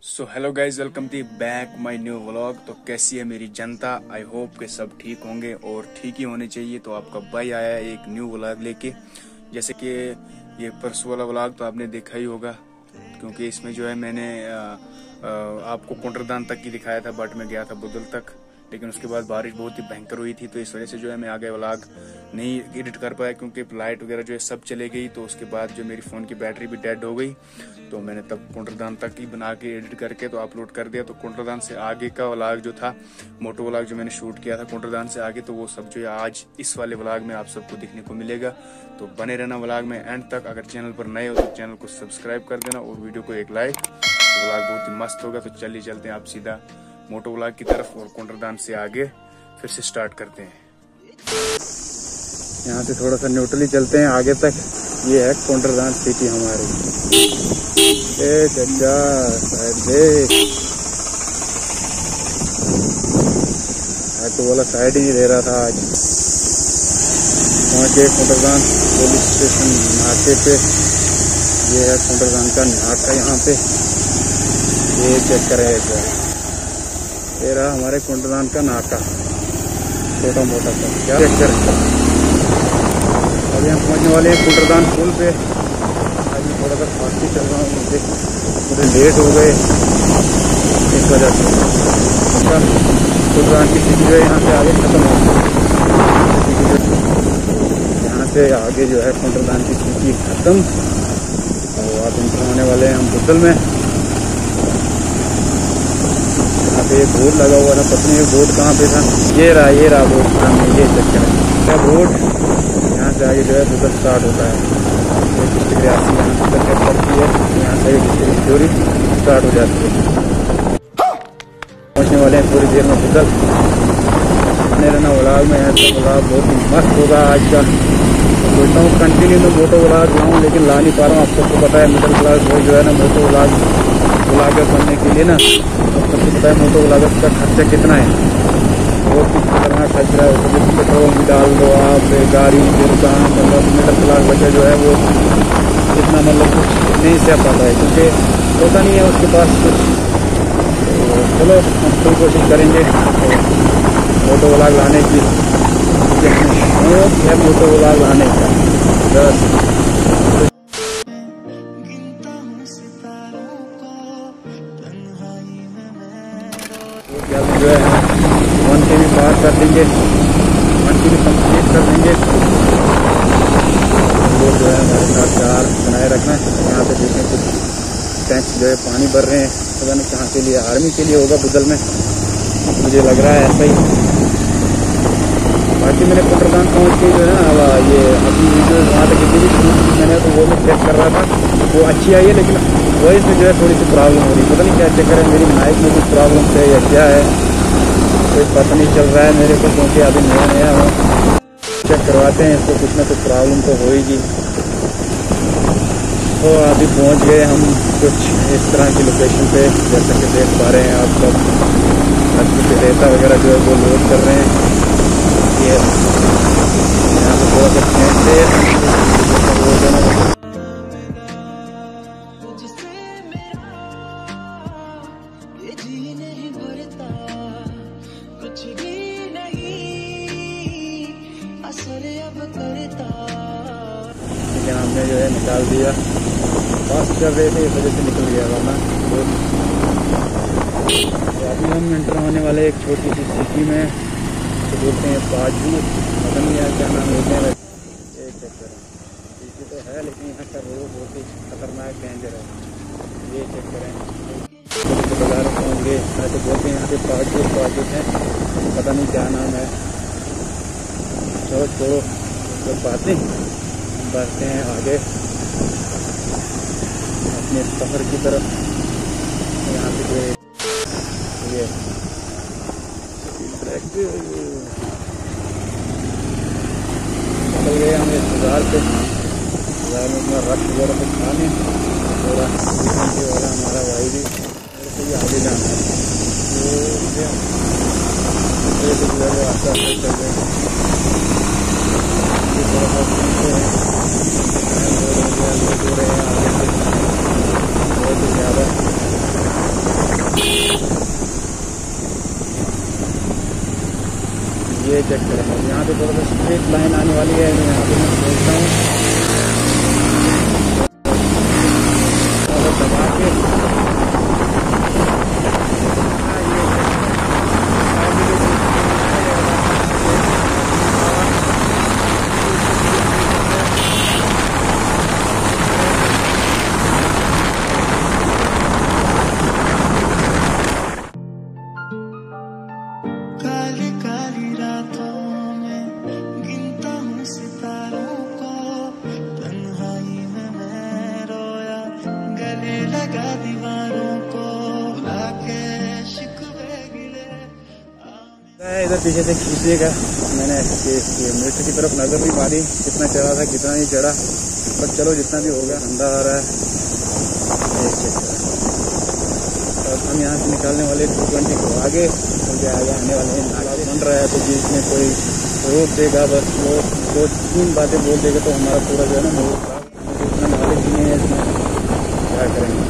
So hello guys, welcome to back my new vlog. तो कैसी है मेरी जनता? आई होप के सब ठीक होंगे और ठीक ही होने चाहिए। तो आपका भाई आया है एक न्यू व्लॉग लेके। जैसे कि ये परसों वाला व्लॉग तो आपने देखा ही होगा, क्योंकि इसमें जो है मैंने आपको कुंडरदान तक ही दिखाया था, बट मैं गया था बुदल तक। लेकिन उसके बाद बारिश बहुत ही भयंकर हुई थी, तो इस वजह से जो है मैं आगे व्लॉग नहीं एडिट कर पाया, क्योंकि लाइट वगैरह जो है सब चले गई। तो उसके बाद जो मेरी फ़ोन की बैटरी भी डेड हो गई, तो मैंने तब कुंडरदान तक ही बना के एडिट करके तो अपलोड कर दिया। तो कुंडरदान से आगे का व्लॉग जो था, मोटो व्लॉग जो मैंने शूट किया था कुंडरदान से आगे, तो वो सब जो है आज इस वाले व्लॉग में आप सबको देखने को मिलेगा। तो बने रहना व्लॉग में एंड तक। अगर चैनल पर नए हो तो चैनल को सब्सक्राइब कर देना और वीडियो को एक लाइक। तो व्लॉग बहुत ही मस्त होगा। तो चलिए चलते हैं आप सीधा मोटो व्लॉग की तरफ, और कुंडरदान से आगे फिर से स्टार्ट करते हैं। यहाँ से थोड़ा सा न्यूट्रली चलते हैं आगे तक। ये है कुंडरदान सिटी हमारी। ए चाचा तो बोला साइड ही नहीं दे रहा था आज। पहुंच गए कुंडरदान पुलिस स्टेशन नाके पे। ये है कुंडरदान का नाका यहाँ पे। ये चेक करें, ये रहा हमारे कुंडरदान का नाका, छोटा मोटा सा। क्या चेक करें, अभी हम पहुंचने वाले हैं कुंडरदान पुल पे। आज मैं थोड़ा सा फास्ट ही चल रहा हूँ, मुझे लेट हो गए इस वजह से। कुंडरदान की सिटी जो है यहाँ से आगे खत्म हो गई। यहाँ से आगे जो है कुंडरदान की सिटी खत्म। तो आप इंटर होने वाले हैं हम बुदल में। यहाँ पे एक बोर्ड लगा हुआ था, पता नहीं ये बोर्ड कहाँ पे था। ये रहा बोर्ड सामने, ये चक्कर है बोर्ड। यहाँ से आगे जो है बुदल स्टार्ट होता है। डिस्ट्रिक्ट रियासी यहाँ से कट करती है, यहाँ से डिस्ट्रिक्ट चोरी स्टार्ट हो जाती है। पहुँचने वाले हैं थोड़ी देर में बुदल। बने रहना व्लॉग में। ऐसा व्लॉग बहुत ही मस्त होगा आज का। सोचता हूँ कंटिन्यू में मोटो व्लॉग लाऊँ, लेकिन ला नहीं पा रहा हूँ। आप सबको पता है मिडिल क्लास लोग जो है ना, मोटो व्लॉगर बनने के लिए ना, सबको पता है मोटो व्लॉगर का खर्चा कितना है। बहुत ही खतरनाक खर्च रहा है। उसमें पेट्रोल भी डाल दो आप, गाड़ी फिर कहाँ, मतलब मिडिल क्लास बच्चा जो है वो इतना मतलब कुछ नहीं सह पाता है, क्योंकि होता नहीं है उसके पास कुछ। तो चलो हम पूरी कोशिश करेंगे मोटो व्लॉग लाने की। है मोटो व्लॉग लाने का बस। जो है 1 के भी पार कर देंगे, 1 के भी कंप्लीट कर देंगे। वो जो है हमारे साथ प्यार बनाए रखना है। यहाँ पे देखें कुछ टैंक्स जो है पानी भर रहे हैं, पता नहीं कहाँ के लिए, आर्मी के लिए होगा बुदल में, मुझे लग रहा है ऐसा ही। बाकी मैंने कुंडरदान पहुँच के जो है ना, ये अभी वीडियो वहाँ तक जितनी भी शूट की मैंने, तो वो मैं चेक कर रहा था, वो अच्छी आई है। लेकिन वॉइस में जो है थोड़ी सी प्रॉब्लम हो रही है, पता नहीं क्या चक्कर है, मेरी माइक में कुछ प्रॉब्लम है या क्या है, कोई पता नहीं चल रहा है मेरे को, क्योंकि अभी नया हूँ। चेक करवाते हैं इसको, कुछ ना कुछ प्रॉब्लम तो होगी। तो अभी पहुँच गए हम कुछ इस तरह की लोकेशन पे, जैसा कि देख पा रहे हैं आप सब। अच्छे से रेता वगैरह जो है वो लोड कर रहे हैं। ये यहाँ पे बहुत अच्छे से लेकिन हमने जो है निकाल दिया। फास्ट कर रहे थे, इस वजह से निकल गया वरना। तो अभी हम एंटर होने वाले एक छोटी सी सिटी में, तो बोलते हैं बाजू, पता नहीं यार क्या नाम लेते हैं। एक चक्कर सिटी तो है, लेकिन यहाँ का रोड बहुत ही खतरनाक डेंजर है। ये चेक करें, बाजार पहुँच गए। तो बोलते हैं यहाँ पे बाजू है, पता नहीं क्या नाम है। चलो छोड़ो तो बातें, बढ़ते हैं आगे अपने सफ़र की तरफ। यहाँ पे ये निकल गए हम इस बाजार पे। बाजार में इतना रश वगैरह तो था नहीं, थोड़ा वाला हमारा भाई भी मेरे को भी आगे जाना है, तो आस्ते आस्ते चल रहे हैं। थोड़ा सा हो रहे हैं आगे से बहुत ही ज़्यादा। ये चेक करें, यहाँ पे थोड़ा सा स्ट्रेट लाइन आने वाली है, तो यहाँ पे मैं सोचता हूँ दबा के इधर पीछे से खींचेगा। मैंने मिर्च की तरफ नजर भी मारी, कितना चढ़ा था कितना नहीं चढ़ा, पर चलो जितना भी होगा ठंडा आ रहा है। अब हम यहाँ से निकालने वाले 220 को आगे, क्योंकि आगे आने वाले हैं, नाला बन रहा है, तो बीच में कोई रोक देगा, बस वो 2-3 बातें बोल देगा तो हमारा पूरा जो है ना मूड खराब। इतना नॉलेज नहीं है इसमें, क्या करेंगे,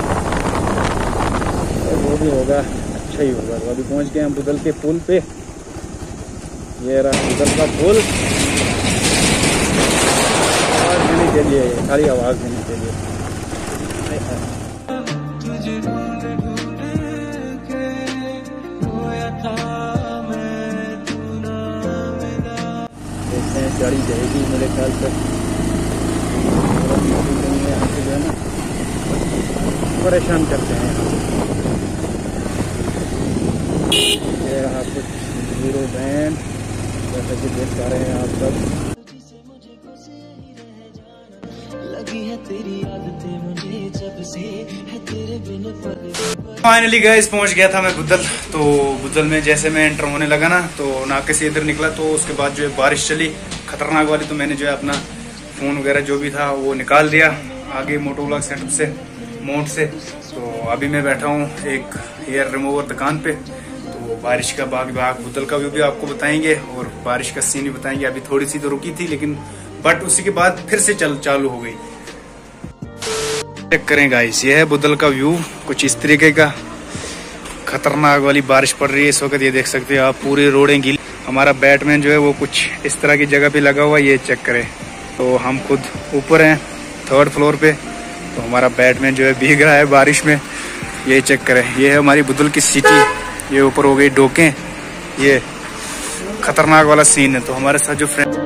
वो भी होगा, अच्छा ही होगा। तो अभी पहुँच गए हम बुदल के पुल पे। ये रहा बुदल का पुल, आवाज़ देने के लिए, खाली आवाज़ देने के लिए। देखते हैं गाड़ी जाएगी मेरे ख्याल से, यहाँ से जो है ना परेशान करते हैं। ये रहा कुछ हीरो बैंड, जैसा कि देख पा रहे हैं आप सब। फाइनली गाइस पहुंच गया था मैं बुदल। तो बुदल में जैसे मैं एंटर होने लगा ना, तो नाके से इधर निकला, तो उसके बाद जो है बारिश चली खतरनाक वाली। तो मैंने जो है अपना फोन वगैरह जो भी था वो निकाल दिया आगे मोटो व्लॉग सेटअप से, मोड से। तो अभी मैं बैठा हूँ एक हेयर रिमूवर दुकान पे। तो बारिश का बाग बुदल का व्यू भी आपको बताएंगे और बारिश का सीन भी बताएंगे। अभी थोड़ी सी तो रुकी थी, लेकिन बट उसी के बाद फिर से चालू हो गई। चेक करें गाइस, ये है बुदल का व्यू, कुछ इस तरीके का। खतरनाक वाली बारिश पड़ रही है इस वक्त, ये देख सकते हैं आप, पूरी रोडें गीली। हमारा बैटमैन जो है वो कुछ इस तरह की जगह पे लगा हुआ है, ये चेक करें। तो हम खुद ऊपर हैं 3rd फ्लोर पे, तो हमारा बैटमैन जो है भीग रहा है बारिश में। ये चेक करें, ये है हमारी बुदल की सिटी। ये ऊपर हो गई डोकें, ये खतरनाक वाला सीन है। तो हमारे साथ जो फ्रेंड